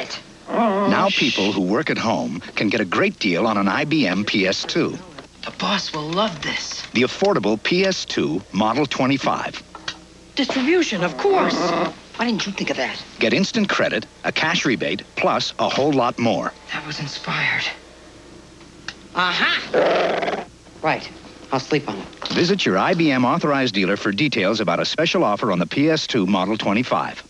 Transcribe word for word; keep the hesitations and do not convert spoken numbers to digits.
it. Now people who work at home can get a great deal on an I B M P S two. The boss will love this. The affordable P S two Model twenty-five. Distribution, of course. Why didn't you think of that? Get instant credit, a cash rebate, plus a whole lot more. That was inspired. Aha! Right. I'll sleep on it. Visit your I B M authorized dealer for details about a special offer on the P S two Model twenty-five.